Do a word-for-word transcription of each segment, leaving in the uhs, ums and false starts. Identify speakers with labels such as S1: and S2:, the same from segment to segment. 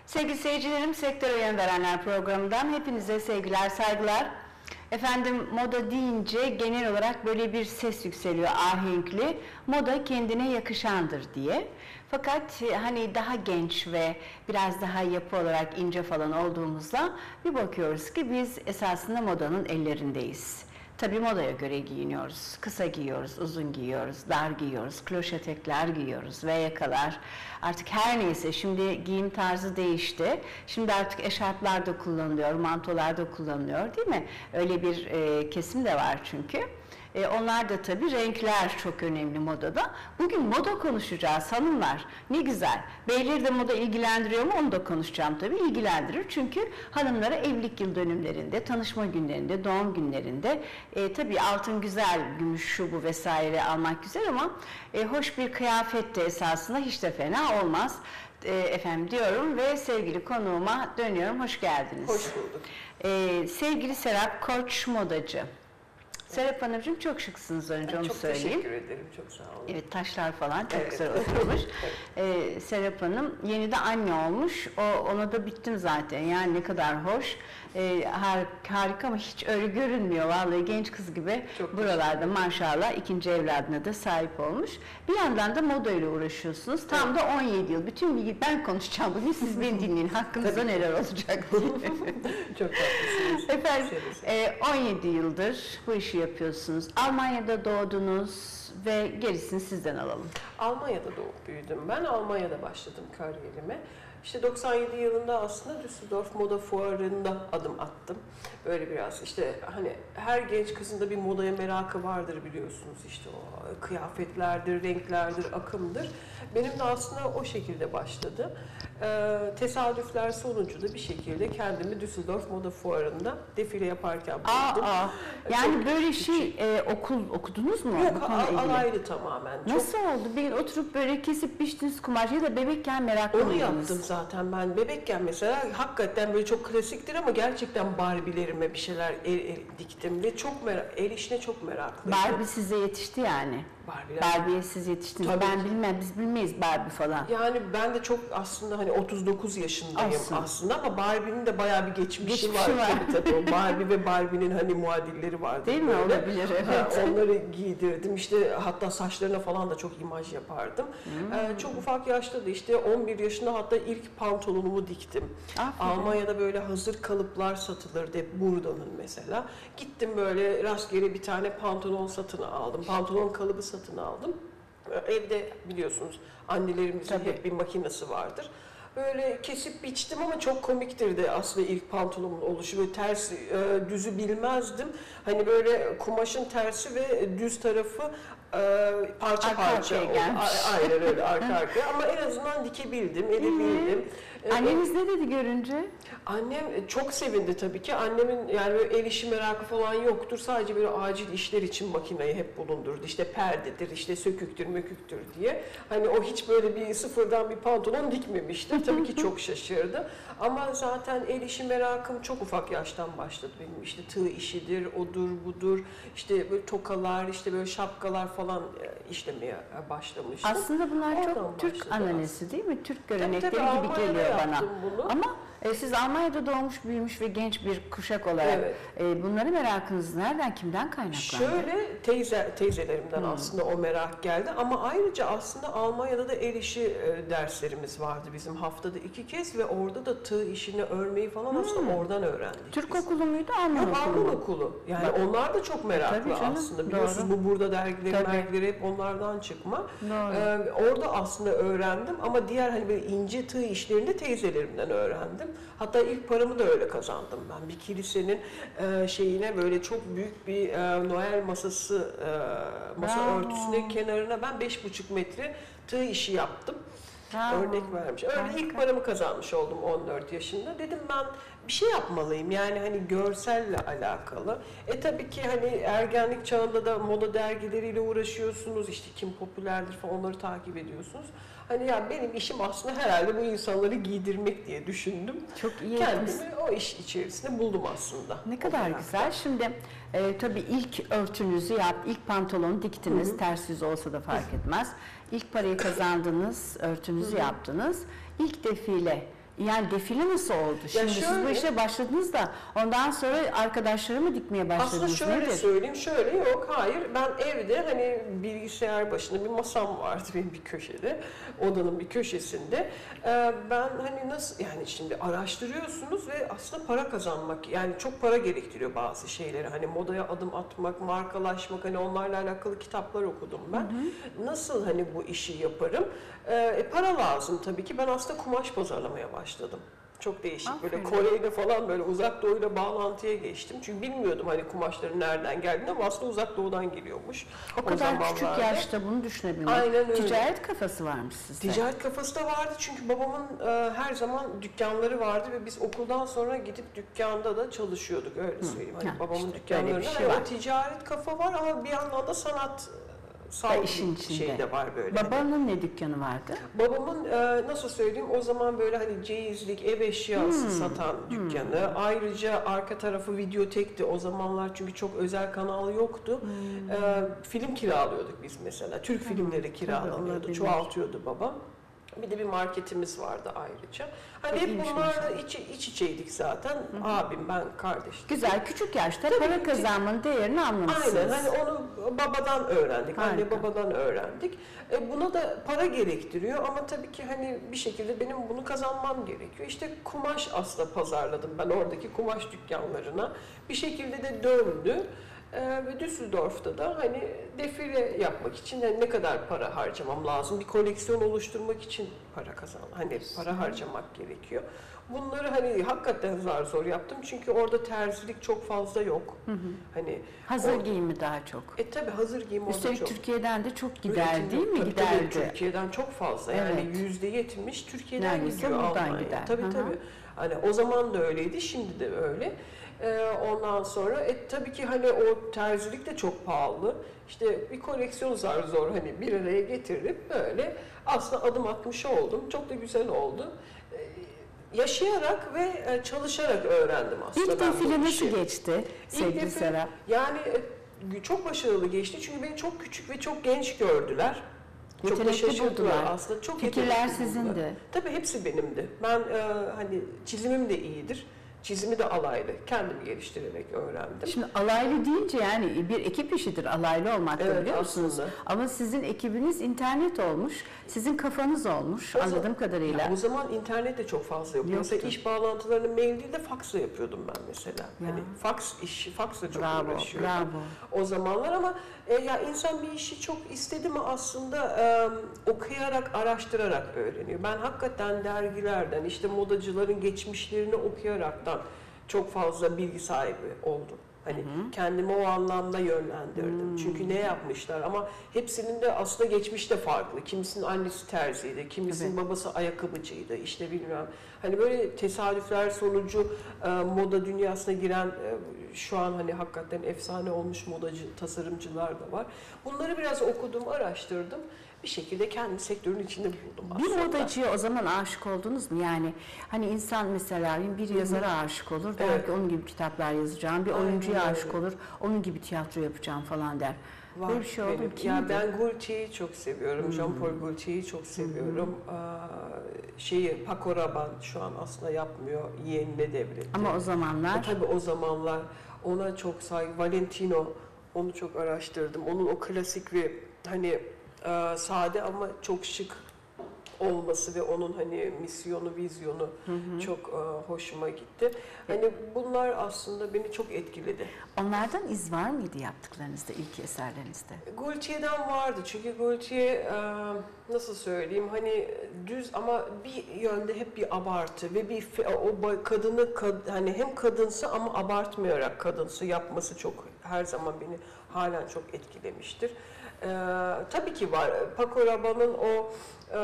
S1: Sevgili seyircilerim, Sektöre Yön Verenler programından hepinize sevgiler, saygılar. Efendim, moda deyince genel olarak böyle bir ses yükseliyor ahenkli. Moda kendine yakışandır diye. Fakat hani daha genç ve biraz daha yapı olarak ince falan olduğumuzda bir bakıyoruz ki biz esasında modanın ellerindeyiz. Tabii modaya göre giyiniyoruz. Kısa giyiyoruz, uzun giyiyoruz, dar giyiyoruz, kloş etekler giyiyoruz ve yakalar. Artık her neyse şimdi giyim tarzı değişti. Şimdi artık eşarplar da kullanılıyor, mantolar da kullanılıyor, değil mi? Öyle bir e, kesim de var çünkü. E, onlar da tabii renkler çok önemli modada. Bugün moda konuşacağız hanımlar. Ne güzel. Beyleri de moda ilgilendiriyor mu? Onu da konuşacağım tabii. İlgilendirir. Çünkü hanımlara evlilik yıl dönümlerinde, tanışma günlerinde, doğum günlerinde e, tabii altın güzel, gümüş şu bu vesaire almak güzel ama e, hoş bir kıyafet de esasında hiç de fena olmaz. E, efendim diyorum ve sevgili konuğuma dönüyorum. Hoş geldiniz.
S2: Hoş bulduk.
S1: E, sevgili Serap Koç modacı. Serap Hanımcığım çok şıksınız önce onu
S2: çok
S1: söyleyeyim.
S2: Çok teşekkür ederim, çok sağ olun.
S1: Evet, taşlar falan çok
S2: evet.
S1: güzel oturmuş.
S2: evet.
S1: ee, Serap Hanım yeni de anne olmuş. O, ona da bittim zaten. Yani ne kadar hoş. Ee, har, harika ama hiç öyle görünmüyor. Vallahi genç kız gibi
S2: çok
S1: buralarda maşallah ikinci evladına da sahip olmuş. Bir yandan da moda ile uğraşıyorsunuz. Tam evet. da on yedi yıl. Bütün bilgi ben konuşacağım bugün. Siz beni dinleyin. Hakkınızda neler olacak diye.
S2: Çok haklısınız.
S1: Efendim e, on yedi yıldır bu işi yapıyorsunuz. Almanya'da doğdunuz ve gerisini sizden alalım.
S2: Almanya'da doğup büyüdüm ben. Almanya'da başladım kariyerime. İşte doksan yedi yılında aslında Düsseldorf Moda Fuarı'nda adım attım. Böyle biraz işte hani her genç kızın da bir modaya merakı vardır biliyorsunuz. İşte o kıyafetlerdir, renklerdir, akımdır. Benim de aslında o şekilde başladı. Ee, tesadüfler sonucu da bir şekilde kendimi Düsseldorf Moda Fuarı'nda defile yaparken buldum.
S1: Aa, aa. Yani
S2: Çok
S1: böyle şey e, okul okudunuz mu?
S2: Yok, alaylı tamamen.
S1: Nasıl Çok... oldu? Bir gün oturup böyle kesip biçtiniz kumaş ya da bebekken meraklı
S2: Onu yaptım zaten ben. Bebekken mesela hakikaten böyle çok klasiktir ama gerçekten Barbie'lerime bir şeyler el, el, diktim ve çok merak, el işine çok meraklıyım.
S1: Barbie size yetişti yani.
S2: Barbie'ler.
S1: Barbie'ye siz yetiştiniz.
S2: Tabii
S1: ben
S2: ki.
S1: bilmem, biz bilmeyiz Barbie falan.
S2: Yani ben de çok aslında hani otuz dokuz yaşındayım
S1: Olsun.
S2: aslında ama Barbie'nin de bayağı bir geçmişi,
S1: geçmişi
S2: var.
S1: var.
S2: Tabii tabii. O Barbie ve Barbie'nin hani muadilleri vardı.
S1: Değil mi?
S2: Böyle.
S1: Olabilir, evet.
S2: Ha, onları giydirdim. İşte hatta saçlarına falan da çok imaj yapardım. Hmm. Ee, çok ufak yaşta da işte on bir yaşında hatta ilk pantolonumu diktim. Aferin. Almanya'da böyle hazır kalıplar satılırdı. Hep Burdan'ın mesela. Gittim böyle rastgele bir tane pantolon satın aldım. Pantolon kalıbı satın aldım. Evde biliyorsunuz annelerimizin Tabii. hep bir makinesi vardır. Böyle kesip biçtim ama çok komiktir de aslında ilk pantolonun oluşu. Böyle ters, e, düzü bilmezdim. Hani böyle kumaşın tersi ve düz tarafı e, parça
S1: arka
S2: parça. O, aynen öyle arka arkaya ama en azından dikebildim, edebildim.
S1: Anneniz ne dedi görünce?
S2: Annem çok sevindi tabii ki. Annemin yani böyle el işi merakı falan yoktur. Sadece böyle acil işler için makineyi hep bulundurdu. İşte perdedir, işte söküktür, möküktür diye. Hani o hiç böyle bir sıfırdan bir pantolon dikmemişti. Tabii ki çok şaşırdı. Ama zaten el işi merakım çok ufak yaştan başladı benim. İşte tığ işidir, odur, budur. İşte böyle tokalar, işte böyle şapkalar falan işlemeye başlamıştım.
S1: Aslında bunlar
S2: Oradan
S1: çok Türk ananesi değil mi? Türk görenekleri tabii, tabii, gibi geliyor bana.
S2: Bunu.
S1: Ama e, siz Almanya'da doğmuş, büyümüş ve genç bir kuşak olarak evet. e, bunları merakınız nereden, kimden kaynaklandı?
S2: Şöyle teyze, teyzelerimden hmm. aslında o merak geldi ama ayrıca aslında Almanya'da da el işi e, derslerimiz vardı bizim haftada iki kez ve orada da tığ işini, örmeyi falan hmm. aslında oradan öğrendik.
S1: Türk
S2: biz.
S1: okulu muydu, Alman
S2: Yok,
S1: okulu?
S2: Alman okulu. Yani Bak. onlar da çok meraklı aslında. Biliyorsunuz Doğru. bu burada dergileri, dergileri hep onlardan çıkma. Ee, orada aslında öğrendim ama diğer hani böyle ince tığ işlerini de teyzelerimden öğrendim. Hatta ilk paramı da öyle kazandım ben. Bir kilisenin e, şeyine böyle çok büyük bir e, Noel masası, e, masa Bravo. örtüsüne kenarına ben beş buçuk metre tığ işi yaptım. Bravo. Örnek vermiş. Öyle Harika. ilk paramı kazanmış oldum on dört yaşında. Dedim ben bir şey yapmalıyım yani hani görselle alakalı. E tabii ki hani ergenlik çağında da moda dergileriyle uğraşıyorsunuz. İşte kim popülerdir falan onları takip ediyorsunuz. Hani ya benim işim aslında herhalde bu insanları giydirmek diye düşündüm.
S1: Çok iyi.
S2: Kendimi o iş içerisinde buldum aslında.
S1: Ne kadar güzel. Şimdi e, tabii ilk örtünüzü yap, ilk pantolonu diktiniz. Hı hı. Ters yüz olsa da fark etmez. İlk parayı kazandınız, örtünüzü hı hı. yaptınız. İlk defile Yani defile nasıl oldu? Şimdi
S2: şöyle,
S1: siz bu işe başladınız da ondan sonra arkadaşları mı dikmeye başladınız?
S2: Aslında şöyle
S1: Nedir?
S2: söyleyeyim, şöyle yok, hayır. Ben evde hani bilgisayar başında bir masam vardı benim bir köşede, odanın bir köşesinde. Ee, ben hani nasıl, yani şimdi araştırıyorsunuz ve aslında para kazanmak, yani çok para gerektiriyor bazı şeyleri. Hani modaya adım atmak, markalaşmak, hani onlarla alakalı kitaplar okudum ben. Hı hı. Nasıl hani bu işi yaparım? Ee, para lazım tabii ki. Ben aslında kumaş pazarlamaya başladım. Çok değişik. Aferin. Böyle Kore'yle falan böyle uzak doğuyla bağlantıya geçtim. Çünkü bilmiyordum hani kumaşların nereden geldiğini ama aslında uzak doğudan geliyormuş.
S1: O, o kadar küçük yaşta bunu düşünebilmek. Aynen öyle. Ticaret kafası varmış sizde.
S2: Ticaret kafası da vardı çünkü babamın e, her zaman dükkanları vardı ve biz okuldan sonra gidip dükkanda da çalışıyorduk, öyle söyleyeyim. Hani ha, babamın işte dükkanlarında şey hani o ticaret kafa var ama bir yandan da sanat sağ
S1: işin içinde.
S2: Şey de var böyle.
S1: Babanın hani. Ne dükkanı vardı?
S2: Babamın e, nasıl söyleyeyim, o zaman böyle hani ceyizlik, ev eşyası hmm. satan dükkanı. Hmm. Ayrıca arka tarafı videotekti o zamanlar çünkü çok özel kanal yoktu. Hmm. E, film kiralıyorduk biz mesela. Türk hmm. filmleri kiralanıyordu, çoğaltıyordu babam. Bir de bir marketimiz vardı ayrıca. Hani hep bunlarla iç, iç içeydik zaten. Hı-hı. Abim, ben, kardeşim.
S1: Güzel, küçük yaşta tabii para kazanmanın değerini anlamışsınız.
S2: Aynen, hani onu babadan öğrendik, harika. Anne babadan öğrendik. E, buna da para gerektiriyor ama tabii ki hani bir şekilde benim bunu kazanmam gerekiyor. İşte kumaş aslında pazarladım ben oradaki kumaş dükkanlarına. Bir şekilde de döndü. Ee, ve Düsseldorf'ta da hani defile yapmak için hani ne kadar para harcamam lazım, bir koleksiyon oluşturmak için para kazan, hani para harcamak gerekiyor. Bunları hani hakikaten zar zor yaptım çünkü orada terzilik çok fazla yok. Hı hı. Hani
S1: hazır o, giyimi daha çok.
S2: E tabi hazır giyim orada
S1: Üstelik
S2: çok.
S1: Türkiye'den de çok gider üretim, değil mi?
S2: Tabii,
S1: Giderdi.
S2: Tabii, Türkiye'den çok fazla. Yani yüzde evet. yetmiş Türkiye'den
S1: neredeyse
S2: gidiyor
S1: Almanya'ya. Gider.
S2: Tabii hı-hı. Tabii. Hani o zaman da öyleydi, şimdi de öyle. Ee, ondan sonra e, tabii ki hani o terzilik de çok pahalı. İşte bir koleksiyon zar zor hani bir araya getirip böyle aslında adım atmış oldum. Çok da güzel oldu. Ee, yaşayarak ve e, çalışarak öğrendim aslında.
S1: İlk defile nasıl geçti sevgili Serap?
S2: Yani e, çok başarılı geçti çünkü beni çok küçük ve çok genç gördüler. Çok da şaşırdılar aslında. Çok
S1: fikirler sizindi.
S2: Tabii hepsi benimdi. Ben e, hani çizimim de iyidir. Çizimi de alaylı. Kendimi geliştirerek öğrendim.
S1: Şimdi alaylı deyince yani bir ekip işidir alaylı olmak da, evet, biliyor musunuz? Aslında. Ama sizin ekibiniz internet olmuş. Sizin kafanız olmuş o anladığım zaman, kadarıyla.
S2: Ya o zaman internet de çok fazla yok. Yoktu. Mesela iş bağlantılarını mail değil de faksla yapıyordum ben mesela. Ya. Hani faks işi, faksla çok bravo, uğraşıyordum. Bravo. O zamanlar ama e, ya insan bir işi çok istedi mi aslında e, okuyarak, araştırarak öğreniyor. Ben hakikaten dergilerden, işte modacıların geçmişlerini okuyaraktan çok fazla bilgi sahibi oldum. Hani hı hı. kendimi o anlamda yönlendirdim. Hı. Çünkü ne yapmışlar ama hepsinin de aslında geçmişte farklı. Kimisinin annesi terziydi, kimisinin evet. babası ayakkabıcıydı, işte bilmem. Hani böyle tesadüfler sonucu e, moda dünyasına giren e, şu an hani hakikaten efsane olmuş modacı, tasarımcılar da var. Bunları biraz okudum, araştırdım. Bir şekilde kendi sektörün içinde buldum aslında.
S1: Bir modacıya o zaman aşık oldunuz mu? Yani hani insan mesela bir yazara aşık olur, der evet. ki onun gibi kitaplar yazacağım, bir oyuncuya aynen aşık öyle. Olur, onun gibi tiyatro yapacağım falan der.
S2: Var böyle bir şey oldu mu? Ya ben Gaultier'i çok seviyorum, hmm. Jean-Paul Gaultier'i çok seviyorum. Hmm. Ee, şeyi Paco Rabanne şu an aslında yapmıyor, yeğenine devretti.
S1: Ama o zamanlar?
S2: E, tabii o zamanlar ona çok saygı, Valentino, onu çok araştırdım. Onun o klasik ve hani Ee, sade ama çok şık olması ve onun hani misyonu, vizyonu hı hı. çok e, hoşuma gitti. Hani bunlar aslında beni çok etkiledi.
S1: Onlardan iz var mıydı yaptıklarınızda, ilk eserlerinizde?
S2: Gaultier'den vardı çünkü Gaultier e, nasıl söyleyeyim hani düz ama bir yönde hep bir abartı ve bir o kadını kad, hani hem kadınsı ama abartmayarak kadınsı yapması çok her zaman beni halen çok etkilemiştir. Ee, tabii ki var. Paco Rabanne'ın o e,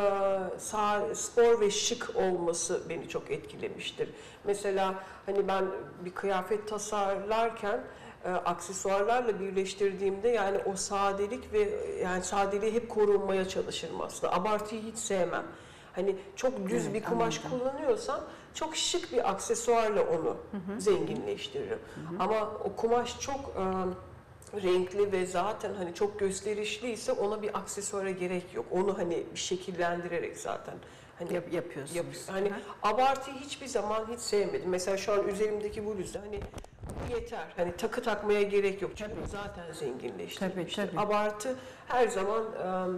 S2: sağ, spor ve şık olması beni çok etkilemiştir. Mesela hani ben bir kıyafet tasarlarken e, aksesuarlarla birleştirdiğimde yani o sadelik ve yani sadeliği hep korunmaya çalışırım aslında. Abartıyı hiç sevmem. Hani çok düz evet, bir kumaş anladım. Kullanıyorsam çok şık bir aksesuarla onu hı hı. zenginleştiririm. Hı hı. Ama o kumaş çok e, renkli ve zaten hani çok gösterişliyse ona bir aksesuara gerek yok. Onu hani bir şekillendirerek zaten Hani
S1: Yap, yapıyorsunuz.
S2: Yapıyor. Hani Hı. abartıyı hiçbir zaman hiç sevmedim. Mesela şu an üzerimdeki bluzda hani bu yeter. Hani takı takmaya gerek yok. Çünkü tabii. zaten zenginleştirmiştir.
S1: Tabii, tabii.
S2: Abartı her zaman um,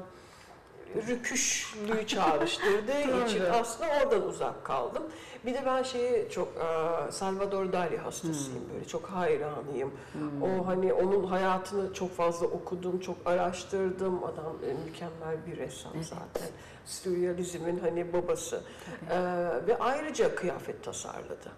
S2: rüküşlüğü çağrıştırdığı için aslında oradan uzak kaldım. Bir de ben şeye çok uh, Salvador Dali hastasıyım, hmm. böyle çok hayranıyım. Hmm. O hani onun hayatını çok fazla okudum, çok araştırdım. Adam e, mükemmel bir ressam evet. zaten. Sürrealizmin hani babası. Ee, ve ayrıca kıyafet tasarladı.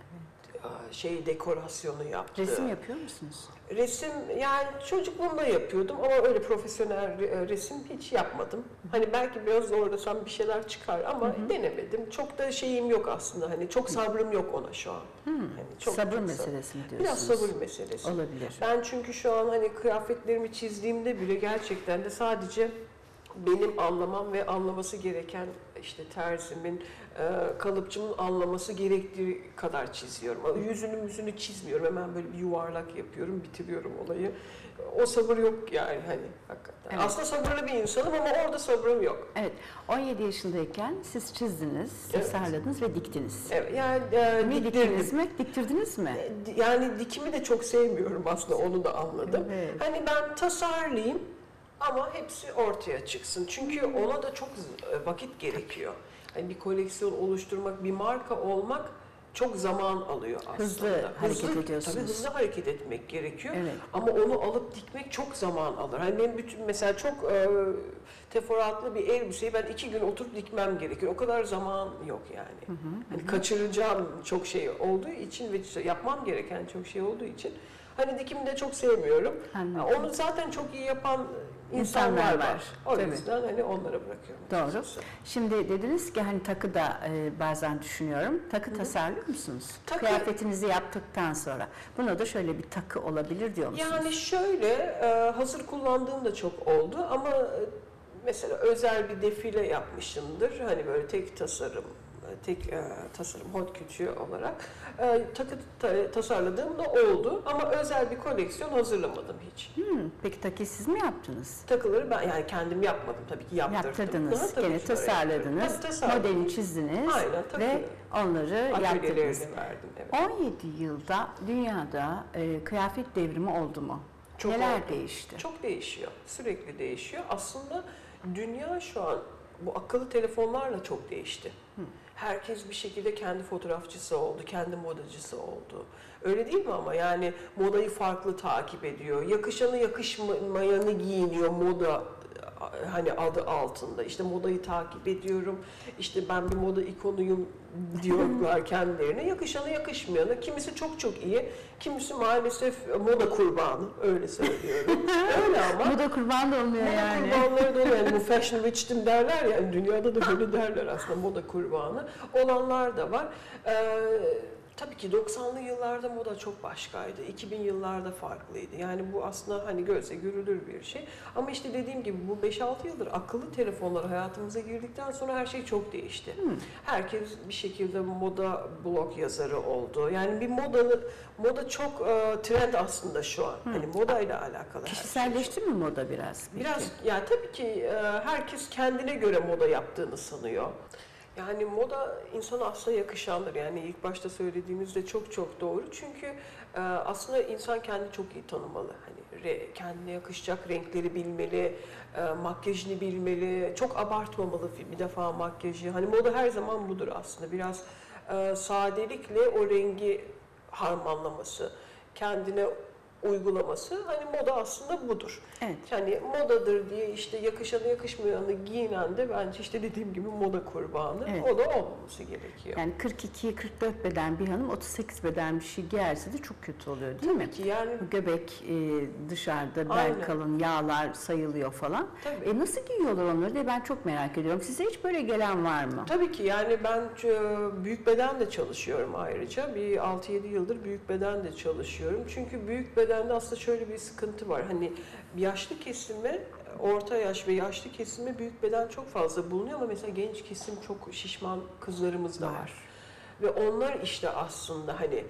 S2: Şey dekorasyonu yaptı.
S1: Resim yapıyor musunuz?
S2: Resim yani çocukluğumda yapıyordum ama öyle profesyonel resim hiç yapmadım. Hani belki biraz zorlasam bir şeyler çıkar ama hı hı. denemedim. Çok da şeyim yok aslında. Hani çok sabrım yok ona şu an.
S1: Hı.
S2: Hani çok,
S1: sabır
S2: çok
S1: meselesi mi diyorsunuz?
S2: Biraz sabır meselesi.
S1: Olabilir.
S2: Ben çünkü şu an hani kıyafetlerimi çizdiğimde bile gerçekten de sadece benim anlamam ve anlaması gereken işte terzimin, kalıpçımın anlaması gerektiği kadar çiziyorum. Yüzünü yüzünü çizmiyorum. Hemen böyle bir yuvarlak yapıyorum, bitiriyorum olayı. O sabır yok yani hani hakikaten. Evet. Aslında sabırlı bir insanım ama orada sabrım yok.
S1: Evet. on yedi yaşındayken siz çizdiniz, evet. tasarladınız ve diktiniz.
S2: Evet. Yani e,
S1: mi diktiniz mi? Diktirdiniz mi?
S2: Yani dikimi de çok sevmiyorum aslında, onu da anladım. Evet. Hani ben tasarlayayım ama hepsi ortaya çıksın. Çünkü ona da çok vakit gerekiyor. Yani bir koleksiyon oluşturmak, bir marka olmak çok zaman alıyor aslında.
S1: Hızlı, hızlı hareket ediyorsunuz.
S2: Tabii hızlı hareket etmek gerekiyor.
S1: Evet.
S2: Ama onu alıp dikmek çok zaman alır. Hani benim bütün mesela çok e, teferruatlı bir elbiseyi ben iki gün oturup dikmem gerekiyor. O kadar zaman yok yani. Hı hı, hani hı. Kaçıracağım çok şey olduğu için ve yapmam gereken çok şey olduğu için hani dikimi de çok sevmiyorum. Anladım. Onu zaten çok iyi yapan İnsanlar, İnsanlar var. var. O Tabii. yüzden hani onlara bırakıyorum.
S1: Doğru. Açıkçası. Şimdi dediniz ki hani takı da e, bazen düşünüyorum. Takı Hı. tasarlıyor musunuz? Takı, kıyafetinizi yaptıktan sonra. Buna da şöyle bir takı olabilir diyor musunuz?
S2: Yani şöyle e, hazır kullandığım da çok oldu ama e, mesela özel bir defile yapmışımdır. Hani böyle tek tasarım, tek e, tasarım, haute couture olarak e, takı ta, tasarladığım da oldu ama özel bir koleksiyon hazırlamadım hiç.
S1: Hmm, peki takıyı siz mi yaptınız?
S2: Takıları ben yani kendim yapmadım tabii ki, yaptırdım.
S1: Yaptırdınız, gene tasarladınız, modelini çizdiniz.
S2: Aynen,
S1: ve onları yaptırdınız.
S2: Verdim, evet.
S1: on yedi yılda dünyada e, kıyafet devrimi oldu mu?
S2: Çok
S1: Neler
S2: oldu.
S1: değişti?
S2: Çok değişiyor, sürekli değişiyor. Aslında dünya şu an bu akıllı telefonlarla çok değişti. Hı. Herkes bir şekilde kendi fotoğrafçısı oldu, kendi modacısı oldu. Öyle değil mi ama yani modayı farklı takip ediyor. Yakışanı yakışmayanı giyiniyor moda hani adı altında. İşte modayı takip ediyorum. İşte ben bir moda ikonuyum diyorlar kendilerine. Yakışanı yakışmayanı. Kimisi çok çok iyi. Kimisi maalesef moda kurbanı. Öyle söylüyorum. Öyle ama.
S1: Moda kurbanı da olmuyor
S2: moda
S1: yani.
S2: Moda kurbanları da oluyor. Yani bu fashion witch'tim derler ya. Yani dünyada da böyle derler aslında, moda kurbanı. Olanlar da var. Ee, Tabii ki doksanlı yıllarda moda çok başkaydı. iki bin yıllarda farklıydı. Yani bu aslında hani gözle görülür bir şey. Ama işte dediğim gibi bu beş altı yıldır akıllı telefonlar hayatımıza girdikten sonra her şey çok değişti. Hmm. Herkes bir şekilde moda blog yazarı oldu. Yani bir moda moda çok uh, trend aslında şu an. Hmm. Hani modayla alakalı.
S1: Kişiselleşti
S2: şey.
S1: mi moda biraz? Peki?
S2: Biraz yani tabii ki uh, herkes kendine göre moda yaptığını sanıyor. Yani moda insana aslında yakışandır. Yani ilk başta söylediğimizde çok çok doğru. Çünkü e, aslında insan kendini çok iyi tanımalı. Hani re, kendine yakışacak renkleri bilmeli, e, makyajını bilmeli. Çok abartmamalı bir defa makyajı. Hani moda her zaman budur aslında. Biraz e, sadelikle o rengi harmanlaması, kendine uygulaması, hani moda aslında budur.
S1: Evet.
S2: Yani modadır diye işte yakışanı yakışmayanı giyinen de bence işte dediğim gibi moda kurbanı. Evet. O da olmaması gerekiyor.
S1: Yani kırk iki kırk dört beden bir hanım otuz sekiz beden bir şey giyerse de çok kötü oluyor değil
S2: Tabii
S1: mi?
S2: Ki yani
S1: göbek e, dışarıda, bel
S2: Aynen.
S1: kalın, yağlar sayılıyor falan. Tabii. E nasıl giyiyorlar onları diye ben çok merak ediyorum. Size hiç böyle gelen var mı?
S2: Tabii ki yani ben büyük beden de çalışıyorum ayrıca. Bir altı yedi yıldır büyük beden de çalışıyorum. Çünkü büyük beden bedende aslında şöyle bir sıkıntı var. Hani yaşlı kesime, orta yaş ve yaşlı kesime büyük beden çok fazla bulunuyor ama mesela genç kesim çok şişman kızlarımız da var. var. Ve onlar işte aslında hani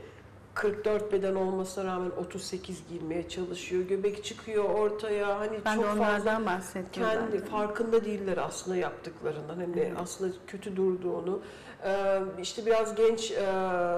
S2: kırk dört beden olmasına rağmen otuz sekiz giymeye çalışıyor. Göbek çıkıyor ortaya. Hani
S1: ben
S2: çok
S1: de onlardan
S2: fazla
S1: bahsettim.
S2: kendi farkında değiller aslında yaptıklarından. Hani evet. aslında kötü durduğunu. Ee, işte biraz genç e,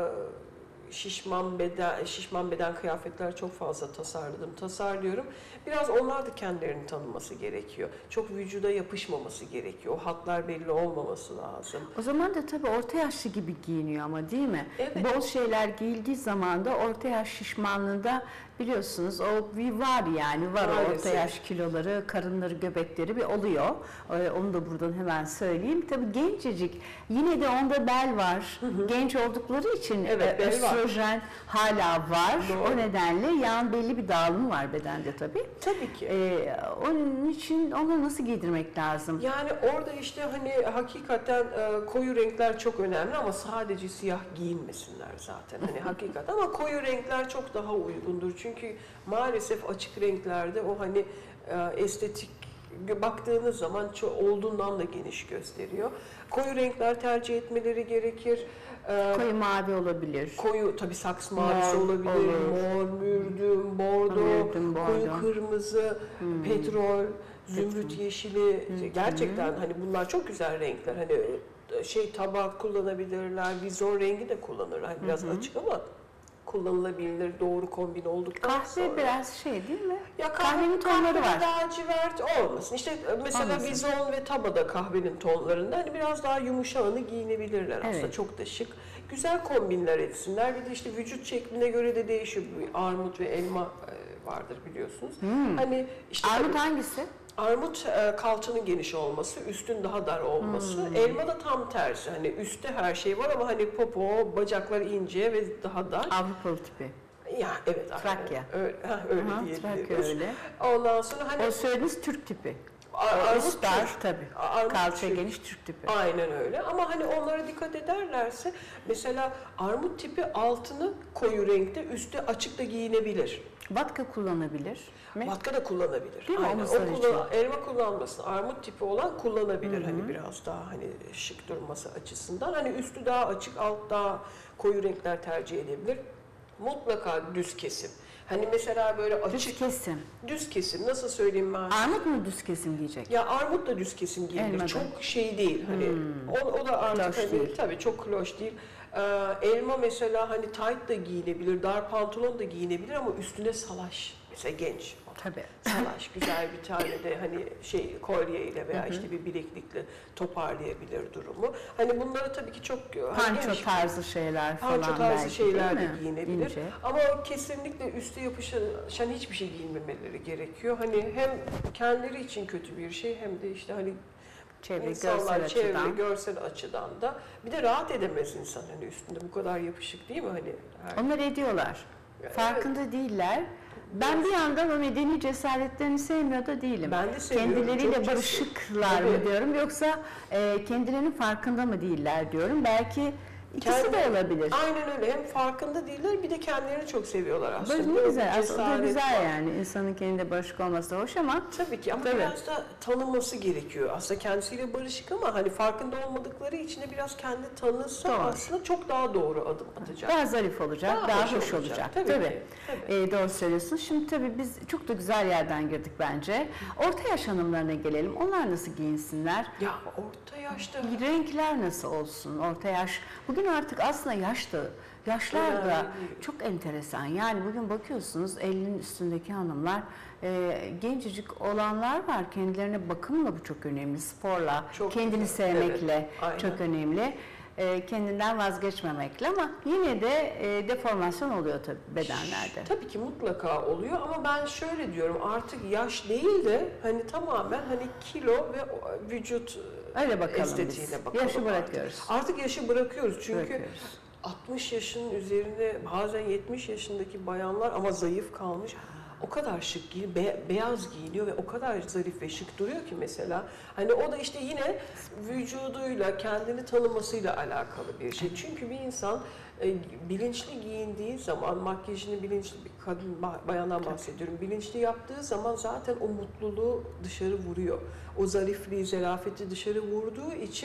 S2: şişman beden şişman beden kıyafetler çok fazla tasarladım, tasarlıyorum. Biraz onlar da kendilerini tanıması gerekiyor. Çok vücuda yapışmaması gerekiyor. O hatlar belli olmaması lazım.
S1: O zaman da tabii orta yaşlı gibi giyiniyor ama değil mi?
S2: Evet.
S1: Bol şeyler giyildiği zaman da orta yaş şişmanlığında biliyorsunuz o bir var yani var o orta yaş kiloları, karınları, göbekleri bir oluyor. Ee, onu da buradan hemen söyleyeyim. Tabii gencecik yine de onda bel var. Hı hı. Genç oldukları için
S2: evet,
S1: e, östrojen var. hala var.
S2: Doğru.
S1: O nedenle yağın belli bir dağılımı var bedende tabii.
S2: Tabii ki.
S1: Ee, onun için onu nasıl giydirmek lazım?
S2: Yani orada işte hani hakikaten e, koyu renkler çok önemli ama sadece siyah giyinmesinler zaten. Hani hakikaten ama koyu renkler çok daha uygundur. Çünkü maalesef açık renklerde o hani e, estetik baktığınız zaman çok olduğundan da geniş gösteriyor. Koyu renkler tercih etmeleri gerekir.
S1: Ee, koyu mavi olabilir.
S2: Koyu tabii saks mavisi mor, olabilir. Olur. Mor, mürdüm, bordo, mürdüm, bordo. Koyu kırmızı, hmm. petrol, zümrüt yeşili. Hmm. Gerçekten hani bunlar çok güzel renkler. Hani şey tabak kullanabilirler, vizon rengi de kullanırlar. Hani biraz hmm. açık ama kullanılabilir, doğru kombin olduktan
S1: kahve
S2: sonra.
S1: Kahve biraz şey değil mi?
S2: Ya kahve,
S1: kahvenin tonları var.
S2: Lacivert olmasın. İşte mesela olmasın. Vizon ve tabada kahvenin tonlarında hani biraz daha yumuşağını giyinebilirler aslında. Evet. Çok da şık. Güzel kombinler etsinler. Bir de işte vücut şekline göre de değişiyor. Armut ve elma vardır biliyorsunuz. Hmm. Hani işte
S1: armut hangisi?
S2: Armut kalçanın geniş olması, üstün daha dar olması. Hmm. Elma da tam tersi. Hani üstte her şey var ama hani popo, bacaklar ince ve daha dar.
S1: Avrupalı tipi.
S2: Ya evet.
S1: Trakya.
S2: Öyle, öyle
S1: Aha,
S2: diyebiliriz.
S1: Trakya öyle.
S2: Ondan sonra hani
S1: o söylediğiniz Türk tipi.
S2: Armut
S1: dar tabii. Kalça geniş Türk tipi.
S2: Aynen öyle. Ama hani onlara dikkat ederlerse mesela armut tipi altını koyu renkte, üstü açık da giyinebilir.
S1: Vatka kullanabilir mi?
S2: Vatka da kullanabilir.
S1: Değil mi?
S2: Aynen. O kullan, elma kullanmasın. Armut tipi olan kullanabilir. Hı-hı. Hani biraz daha hani şık durması açısından. Hani üstü daha açık, alt daha koyu renkler tercih edebilir. Mutlaka düz kesim. Hani mesela böyle açık...
S1: Düz kesim.
S2: Düz kesim. Nasıl söyleyeyim ben?
S1: Armut mu düz kesim giyecek?
S2: Ya armut da düz kesim giyilir. Elmadan. Çok şey değil. Hani hmm. o, o da artık hani, değil. Tabii çok kloş değil. Ee, elma mesela hani tight da giyinebilir, dar pantolon da giyinebilir ama üstüne salaş. Mesela genç.
S1: Tabii.
S2: Salaş güzel bir tane de hani şey kolyeyle veya işte bir bileklikle toparlayabilir durumu. Hani bunları tabii ki çok hani
S1: panço tarzı şeyler falan
S2: panço tarzı
S1: belki,
S2: şeyler de giyinebilir.
S1: İnce.
S2: Ama kesinlikle üstü yapışan hiçbir şey giyinmemeleri gerekiyor. Hani hem kendileri için kötü bir şey hem de işte hani
S1: çevre,
S2: insanlar
S1: görsel
S2: çevre,
S1: açıdan.
S2: görsel açıdan da bir de rahat edemez insan hani üstünde bu kadar yapışık değil mi hani?
S1: Her... Onlar ediyorlar. Yani farkında evet. değiller. Ben bir yandan o medeni cesaretlerini sevmiyor da değilim.
S2: Ben de seviyorum.
S1: Kendileriyle barışıklar mı diyorum yoksa e, kendilerinin farkında mı değiller diyorum. Belki ikisi Kendi, de olabilir.
S2: Aynen öyle. Hem farkında değiller bir de kendilerini çok seviyorlar aslında.
S1: Böyle ne güzel. Aslında güzel var. Yani. İnsanın kendine barışık olması da hoş ama.
S2: Tabii ki ama tabii. biraz da tanıması gerekiyor. Aslında kendisiyle barışık ama hani farkında olmadıkları için de biraz kendi tanısa doğru. aslında çok daha doğru adım atacak.
S1: Daha zarif olacak, daha, daha hoş, hoş olacak. olacak. Tabii. tabii. tabii. Ee, doğru söylüyorsun. Şimdi tabii biz çok da güzel yerden girdik bence. Orta yaş hanımlarına gelelim. Onlar nasıl giyinsinler?
S2: Ya orta yaşta.
S1: Renkler nasıl olsun? Orta yaş. Bugün artık aslında yaşta, yaşlar da çok enteresan. Yani bugün bakıyorsunuz ellinin üstündeki hanımlar, e, gencecik olanlar var. Kendilerine bakımla bu çok önemli. Sporla, çok kendini güzel. sevmekle evet, çok önemli. E, kendinden vazgeçmemekle ama yine de e, deformasyon oluyor tabii bedenlerde.
S2: Tabii ki mutlaka oluyor ama ben şöyle diyorum artık yaş değil de hani tamamen hani kilo ve vücut
S1: öyle bakalım
S2: estetiğiyle
S1: biz.
S2: bakalım.
S1: Yaşı bırakıyoruz.
S2: Artık, artık yaşı bırakıyoruz çünkü
S1: bırakıyoruz.
S2: altmış yaşın üzerinde bazen yetmiş yaşındaki bayanlar ama zayıf kalmış. O kadar şık giyiniyor, be, beyaz giyiniyor ve o kadar zarif ve şık duruyor ki mesela. Hani o da işte yine vücuduyla, kendini tanımasıyla alakalı bir şey. Çünkü bir insan e, bilinçli giyindiği zaman, makyajını bilinçli bir kadın, bayandan bahsediyorum, bilinçli yaptığı zaman zaten o mutluluğu dışarı vuruyor. O zarifliği, zarafeti dışarı vurduğu için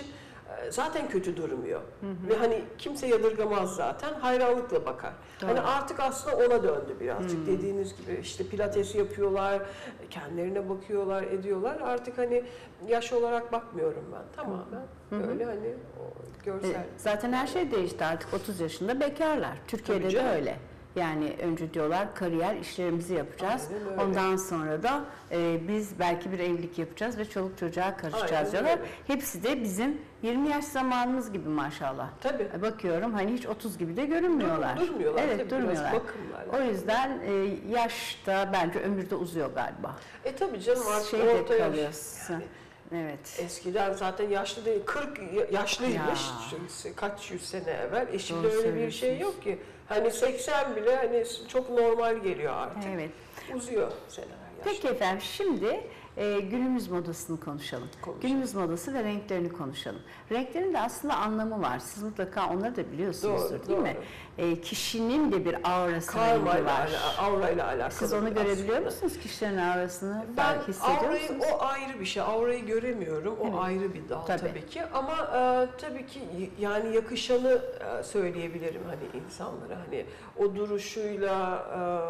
S2: zaten kötü durmuyor. Hı hı. Ve hani kimse yadırgamaz zaten. Hayranlıkla bakar. Doğru. Hani artık aslında ona döndü birazcık. Hı. Dediğiniz gibi işte pilates yapıyorlar, kendilerine bakıyorlar, ediyorlar. Artık hani yaş olarak bakmıyorum ben tamamen. Hı hı. Öyle hani o görsel.
S1: E, zaten her şey değişti artık. otuz yaşında bekarlar. Türkiye'de de öyle. Yani önce diyorlar kariyer işlerimizi yapacağız. Ondan sonra da e, biz belki bir evlilik yapacağız ve çoluk çocuğa karışacağız Aynen diyorlar. Öyle. Hepsi de bizim yirmi yaş zamanımız gibi maşallah.
S2: Tabii.
S1: Bakıyorum hani hiç otuz gibi de görünmüyorlar.
S2: Dur, durmuyorlar.
S1: Evet
S2: tabii,
S1: durmuyorlar. O yüzden e, yaş da bence ömürde uzuyor galiba.
S2: E tabii canım artık
S1: şey
S2: orta yaş.
S1: Yani. Evet.
S2: Eskiden zaten yaşlı değil, kırk yaşlıymış ya. Kaç yüz sene evvel. E şimdi öyle bir şey yok ki. Hani seksen bile hani çok normal geliyor artık.
S1: Evet.
S2: Uzuyor seneler.
S1: Peki efendim şimdi e, günümüz modasını konuşalım. konuşalım. Günümüz modası ve renklerini konuşalım. Renklerin de aslında anlamı var. Siz mutlaka onları da biliyorsunuzdur doğru, değil doğru. mi? E, kişinin de bir aurası
S2: Karma
S1: rengi var.
S2: Aurayla alakalı.
S1: Siz onu görebiliyor aslında. musunuz? Kişilerin aurasını ben hissediyor
S2: aurayı,
S1: musunuz?
S2: O ayrı bir şey. Aurayı göremiyorum. O evet. ayrı bir dal tabii, tabii ki. Ama e, tabii ki yani yakışanı e, söyleyebilirim hani insanlara. Hani o duruşuyla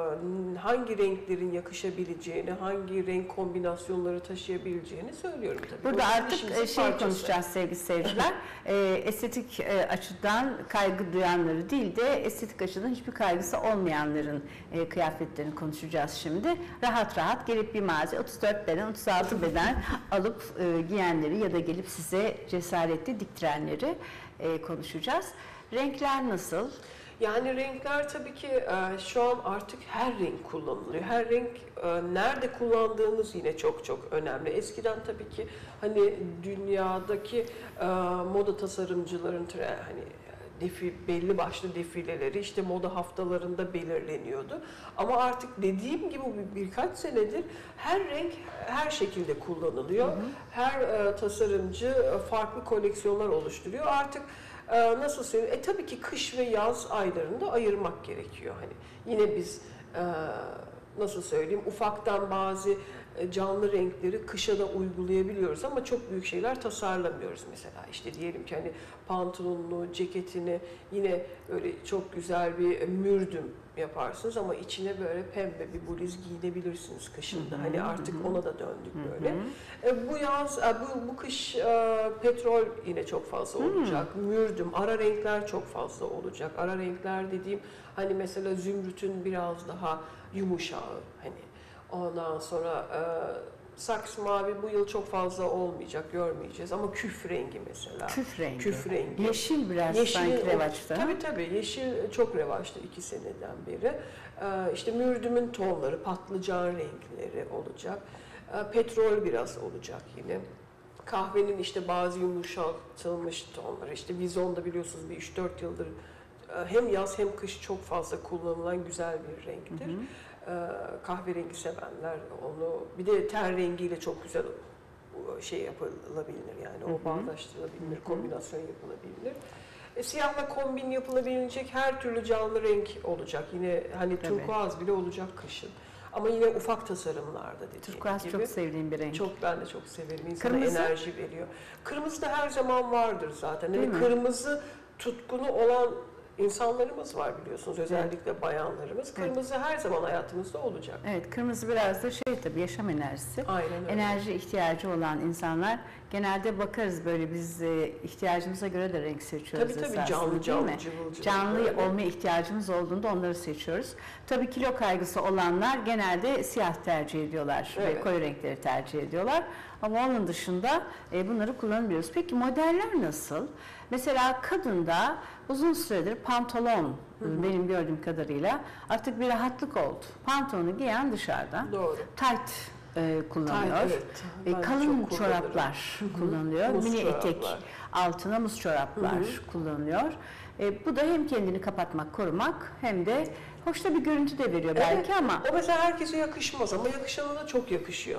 S2: e, hangi renklerin yakışabileceğini, hangi renk kombinasyonları taşıyabileceğini söylüyorum tabii.
S1: Burada o artık şey parçası. konuşacağız sevgili seyirciler. e, estetik e, açıdan kaygı duyanları değil de estetik açıdan hiçbir kaygısı olmayanların e, kıyafetlerini konuşacağız şimdi. Rahat rahat gelip bir mağaza otuz dört beden, otuz altı beden alıp e, giyenleri ya da gelip size cesaretli diktirenleri e, konuşacağız. Renkler nasıl?
S2: Yani renkler tabii ki e, şu an artık her renk kullanılıyor. Her renk e, nerede kullandığınız yine çok çok önemli. Eskiden tabii ki hani dünyadaki e, moda tasarımcıların hani defi, belli başlı defileleri işte moda haftalarında belirleniyordu. Ama artık dediğim gibi bir, birkaç senedir her renk her şekilde kullanılıyor. Hı hı. Her e, tasarımcı farklı koleksiyonlar oluşturuyor. Artık e, nasıl söyleyeyim? E tabii ki kış ve yaz aylarında ayırmak gerekiyor. Hani yine biz e, nasıl söyleyeyim? Ufaktan bazı canlı renkleri kışa da uygulayabiliyoruz ama çok büyük şeyler tasarlamıyoruz mesela. İşte diyelim ki hani pantolonunu, ceketini yine öyle çok güzel bir mürdüm yaparsınız ama içine böyle pembe bir bluz giyinebilirsiniz kışında. Hı hı, hani artık hı. ona da döndük hı böyle. Hı. E, bu yaz, e, bu, bu kış e, petrol yine çok fazla olacak. Hı. Mürdüm, ara renkler çok fazla olacak. Ara renkler dediğim hani mesela zümrütün biraz daha yumuşağı hani. Ondan sonra e, saks mavi bu yıl çok fazla olmayacak, görmeyeceğiz ama küf rengi mesela.
S1: Küf rengi.
S2: Küf rengi.
S1: Yeşil biraz yeşil, sanki revaçta.
S2: Tabii tabii yeşil çok revaçta iki seneden beri. E, işte mürdümün tonları, patlıcan renkleri olacak. E, petrol biraz olacak yine. Kahvenin işte bazı yumuşatılmış tonları, işte vizonda biliyorsunuz bir üç dört yıldır hem yaz hem kış çok fazla kullanılan güzel bir renktir. Hı hı. Kahverengi sevenler onu bir de ten rengiyle çok güzel şey yapılabilir yani o bağdaştırılabilir, hı hı. kombinasyon yapılabilir. E, siyahla kombin yapılabilecek her türlü canlı renk olacak. Yine hani turkuaz bile olacak kışın. Ama yine ufak tasarımlarda dediğim
S1: turkuaz
S2: gibi.
S1: Turkuaz çok sevdiğim bir renk.
S2: Çok ben de çok severim. İnsana kırmızı enerji veriyor. Kırmızı da her zaman vardır zaten. Yani kırmızı tutkunu olan İnsanlarımız var biliyorsunuz, özellikle evet. bayanlarımız. Kırmızı evet. her zaman hayatımızda olacak.
S1: Evet, kırmızı biraz da şey tabii yaşam enerjisi.
S2: Aynen öyle.
S1: Enerji ihtiyacı olan insanlar genelde bakarız böyle biz e, ihtiyacımıza göre de renk seçiyoruz.
S2: Tabii tabii canlı canlı cıvıl cıvıl.
S1: Canlı böyle. olma ihtiyacımız olduğunda onları seçiyoruz. Tabii kilo kaygısı olanlar genelde siyah tercih ediyorlar evet. ve koyu renkleri tercih ediyorlar. Ama onun dışında e, bunları kullanabiliyoruz. Peki modeller nasıl? Mesela kadında uzun süredir pantolon, hı hı. benim gördüğüm kadarıyla artık bir rahatlık oldu. Pantolonu giyen dışarıda.
S2: Doğru.
S1: Tight e, kullanıyor.
S2: Tight, evet.
S1: E, kalın çoraplar hı hı. kullanılıyor. Muz Mini çoraplar. Etek altına muz çoraplar hı hı. kullanılıyor. E, bu da hem kendini kapatmak, korumak hem de hoş da bir görüntü de veriyor belki
S2: evet.
S1: ama.
S2: O mesela herkese yakışmaz ama yakışana da çok yakışıyor.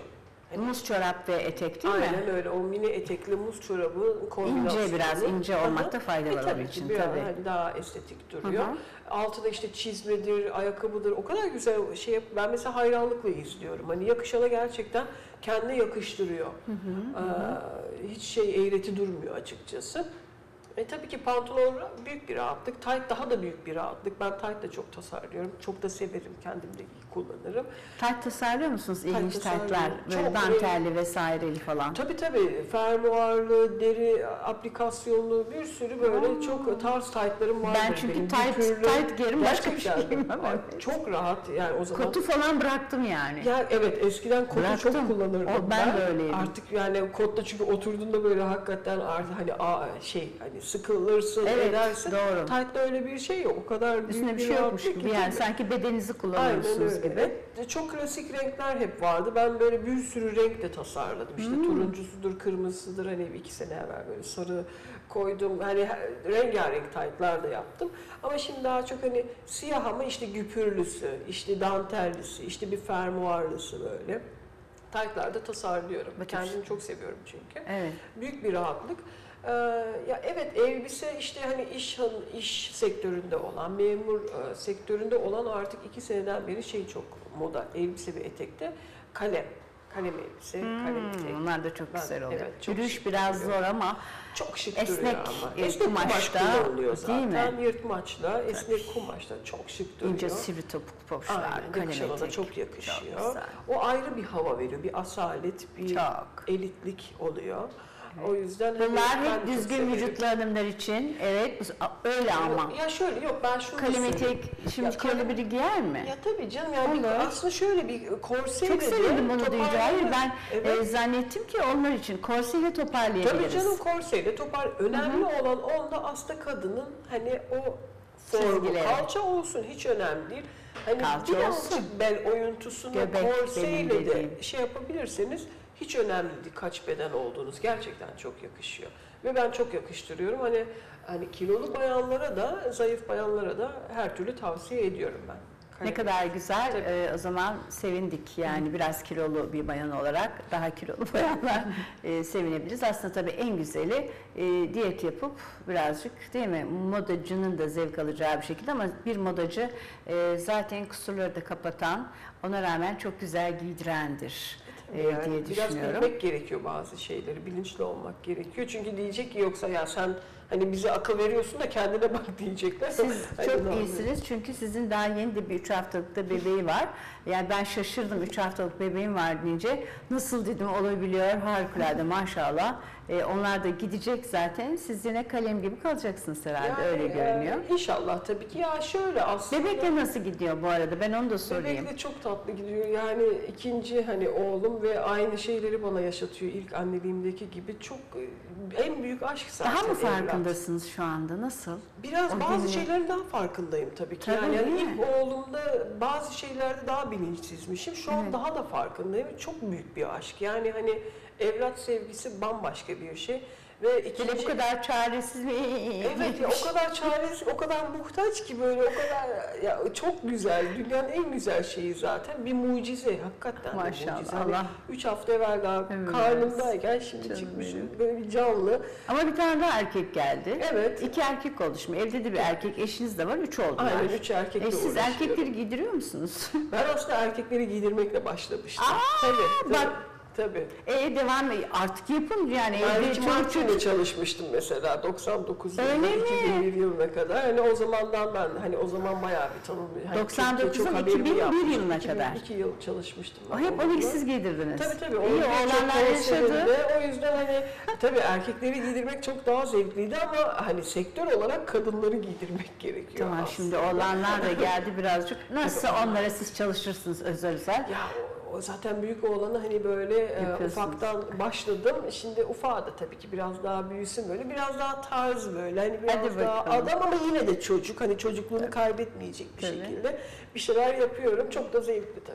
S2: Hani,
S1: muz çorap ve etek değil
S2: aynen
S1: mi?
S2: Aynen öyle. O mini etekli muz çorabı kombinasyonu.
S1: İnce, biraz ince olmakta fayda var
S2: e,
S1: onun için.
S2: Tabii ki
S1: Tabii.
S2: hani daha estetik duruyor.
S1: Hı hı.
S2: Altında işte çizmedir, ayakkabıdır. O kadar güzel şey yap. Ben mesela hayranlıkla izliyorum. Hani yakışana gerçekten kendine yakıştırıyor.
S1: Hı hı, hı.
S2: Ee, hiç şey eğreti durmuyor açıkçası. E tabii ki pantolon büyük bir rahatlık, tayt daha da büyük bir rahatlık. Ben tayt da çok tasarlıyorum, çok da severim, kendim de kullanırım.
S1: Tayt tasarlıyor musunuz? İlginç
S2: tasarlıyorum.
S1: taytlar, böyle
S2: Çok
S1: dantelli vesaireli falan.
S2: Tabii tabii, fermuarlı, deri aplikasyonlu bir sürü böyle
S1: Aa.
S2: çok tarz taytlarım var.
S1: Ben çünkü
S2: benim.
S1: tayt,
S2: Bütünlü,
S1: tayt giyerim, başka bir şey
S2: gerçekten
S1: giymem. Evet.
S2: Çok rahat yani o zaman.
S1: Kotu falan bıraktım yani.
S2: Ya evet, eskiden kotu
S1: Bıraktım.
S2: çok kullanırdım
S1: O, ben de öyleydim.
S2: Artık yani kotta çünkü oturduğunda böyle hakikaten artık hani a, şey hani sıkılırsın,
S1: Evet,
S2: edersin.
S1: doğru.
S2: Taytta öyle bir şey yok. O kadar büyük
S1: Üstüne bir şey yokmuş
S2: rahatlık
S1: gibi
S2: ki
S1: yani
S2: tabii.
S1: sanki bedeninizi
S2: Aynen
S1: kullanıyorsunuz
S2: öyle.
S1: gibi.
S2: E, Çok klasik renkler hep vardı. Ben böyle bir sürü renk de tasarladım. İşte
S1: Hmm.
S2: turuncusudur, kırmızısıdır. Hani iki sene evvel böyle sarı koydum. Hani her- rengarenk taytlar da yaptım. Ama şimdi daha çok hani siyah ama işte güpürlüsü, işte dantellisi, işte bir fermuarlısı böyle. Taytlarda tasarlıyorum.
S1: Bakın.
S2: Kendimi çok seviyorum çünkü.
S1: Evet.
S2: Büyük bir rahatlık. Ee, ya evet, elbise işte hani iş iş sektöründe olan, memur e, sektöründe olan artık iki seneden beri şey çok moda, elbise ve etekte kalem. Kalem elbise, kalem etek.
S1: Hmm, onlar da çok
S2: Ben-
S1: güzel oluyor.
S2: evet, çok
S1: Yürüyüş
S2: şık
S1: biraz
S2: duruyor.
S1: zor ama
S2: Çok şık
S1: esnek,
S2: duruyor ama.
S1: e,
S2: Esnek kumaş
S1: kumaşta,
S2: kullanılıyor
S1: değil
S2: zaten.
S1: mi?
S2: Yırtmaçla, esnek kumaşta çok şık duruyor.
S1: ince sivri topuklu pabuçlar,
S2: Aynen,
S1: kalem
S2: yakışana da
S1: etek.
S2: çok yakışıyor.
S1: Çok güzel.
S2: O ayrı bir hava veriyor, bir asalet, bir
S1: Çok.
S2: elitlik oluyor. O yüzden hani
S1: Bunlar
S2: ben
S1: hep
S2: de çok
S1: düzgün
S2: severim.
S1: vücutlu hanımlar için. Evet, bu- öyle ama.
S2: Ya şöyle yok, ben şunu da
S1: Kalem
S2: söyleyeyim.
S1: etek, şimdi
S2: Ya
S1: köylü
S2: kalem-
S1: biri giyer mi?
S2: Ya tabii canım, yani bir-
S1: Olur.
S2: aslında şöyle bir korseyle
S1: Çok
S2: de
S1: sevindim onu duyunca. Hayır,
S2: toparlanır.
S1: ben
S2: Evet.
S1: e, zannettim ki onlar için korseyle
S2: Tabii
S1: toparlayabiliriz.
S2: canım, korseyle topar. Önemli olan onda aslında kadının hani o formu,
S1: Çizgileri.
S2: kalça olsun hiç önemli değil. Hani
S1: Kalça
S2: birazcık
S1: olsun.
S2: bel oyuntusunu
S1: Göbek benim
S2: korseyle de
S1: dediğim.
S2: şey yapabilirseniz hiç önemli değil kaç beden olduğunuz. Gerçekten çok yakışıyor. Ve ben çok yakıştırıyorum. Hani hani kilolu bayanlara da, zayıf bayanlara da her türlü tavsiye ediyorum ben.
S1: Ne kadar güzel.
S2: Tabii.
S1: Ee, o zaman sevindik yani biraz kilolu bir bayan olarak daha kilolu bayanlar e, sevinebiliriz. Aslında tabii en güzeli e, diyet yapıp birazcık değil mi modacının da zevk alacağı bir şekilde ama bir modacı e, zaten kusurları da kapatan ona rağmen çok güzel giydirendir. e,
S2: Yani
S1: diye
S2: biraz
S1: düşünüyorum.
S2: bilmek gerekiyor bazı şeyleri, bilinçli olmak gerekiyor. Çünkü diyecek ki yoksa ya sen hani bize akıl veriyorsun da kendine bak diyecekler.
S1: Siz
S2: Hani
S1: çok
S2: ne
S1: iyisiniz çünkü sizin daha yeni de bir üç haftalık da bebeği var. Yani ben şaşırdım üç haftalık bebeğim var deyince. Nasıl dedim olabiliyor harikulade maşallah. Ee, onlar da gidecek zaten. Siz yine kalem gibi kalacaksınız herhalde
S2: Yani,
S1: öyle görünüyor.
S2: e, İnşallah tabii ki. Ya şöyle aslında.
S1: Bebekle nasıl gidiyor bu arada ben onu da sorayım.
S2: Bebekle çok tatlı gidiyor. Yani ikinci hani oğlum ve aynı şeyleri bana yaşatıyor ilk anneliğimdeki gibi. Çok e, en büyük aşk zaten.
S1: Daha mı
S2: evlat.
S1: farkındasınız şu anda nasıl?
S2: Biraz
S1: O
S2: bazı
S1: günü-
S2: şeylerin daha farkındayım tabii ki.
S1: Tabii,
S2: yani, yani
S1: değil mi?
S2: ilk oğlumda bazı şeylerde daha bilinçsizmişim. Şu an
S1: Evet.
S2: daha da farkındayım. Çok büyük bir aşk. Yani hani evlat sevgisi bambaşka bir şey. Ve ikinci...
S1: Hele bu kadar çaresiz mi?
S2: Evet ya, o kadar çaresiz, o kadar muhtaç ki böyle, o kadar ya çok güzel. Dünyanın en güzel şeyi zaten bir mucize, hakikaten de
S1: Maşallah,
S2: mucize. Hani
S1: Allah.
S2: üç hafta evvel daha
S1: Evet.
S2: karnımdayken şimdi
S1: Canım
S2: çıkmışım
S1: benim.
S2: böyle bir canlı.
S1: Ama bir tane daha erkek geldi.
S2: Evet.
S1: İki erkek oldu şimdi. Evde de bir erkek, eşiniz de var. Üç oldular.
S2: Aynen, üç erkekle
S1: E, siz
S2: uğraşıyorum.
S1: erkekleri giydiriyor musunuz?
S2: Ben aslında erkekleri giydirmekle başlamıştım.
S1: Aa,
S2: tabii, tabii,
S1: bak.
S2: tabii.
S1: E devam artık yapın yani
S2: Ben
S1: evde
S2: Ricky
S1: çoluk
S2: Martin'le
S1: çocuk.
S2: çalışmıştım mesela doksan dokuz
S1: Öyle
S2: yılında,
S1: mi?
S2: iki bin bir yılına kadar. Hani o zamandan ben hani o zaman bayağı bir tanım. Hani
S1: doksan
S2: Türkiye
S1: dokuzdan
S2: çok haberimi
S1: iki bin bir
S2: yapmıştım.
S1: yılına kadar.
S2: iki bin iki yıl çalışmıştım.
S1: O
S2: ben
S1: hep onu
S2: onunla.
S1: siz giydirdiniz.
S2: Tabii tabii.
S1: İyi
S2: Onun
S1: oğlanlar yaşadı.
S2: O yüzden hani tabii erkekleri giydirmek çok daha zevkliydi ama hani sektör olarak kadınları giydirmek gerekiyor
S1: Tamam
S2: aslında.
S1: şimdi oğlanlar da geldi birazcık. Nasıl onlara siz çalışırsınız özel özel.
S2: Ya o, o zaten büyük oğlanı hani böyle e,
S1: Yapıyorsunuz.
S2: ufaktan başladım. Şimdi ufağı da tabii ki biraz daha büyüsün böyle. Biraz daha tarz böyle. Hani biraz
S1: Hadi
S2: daha
S1: bakalım.
S2: adam ama yine de çocuk. Hani çocukluğunu kaybetmeyecek bir
S1: Tabii.
S2: şekilde bir şeyler yapıyorum. Çok da zevkli tabii.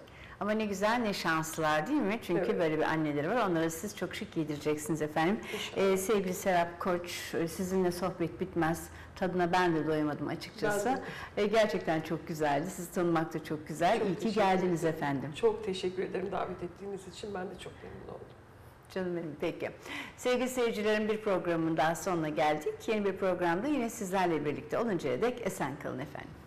S1: Ama ne güzel, ne şanslılar değil mi? Çünkü evet. böyle bir anneleri var. Onları siz çok şık giydireceksiniz efendim. Ee, sevgili Serap Koç, sizinle sohbet bitmez. Tadına ben de doyamadım açıkçası. Ee, gerçekten çok güzeldi. Sizi tanımak da çok güzel. Çok İyi ki geldiniz ederim. efendim.
S2: Çok teşekkür ederim davet ettiğiniz için. Ben de çok memnun oldum.
S1: Canım benim, peki. Sevgili seyircilerim, bir programın daha sonuna geldik. Yeni bir programda yine sizlerle birlikte oluncaya dek esen kalın efendim.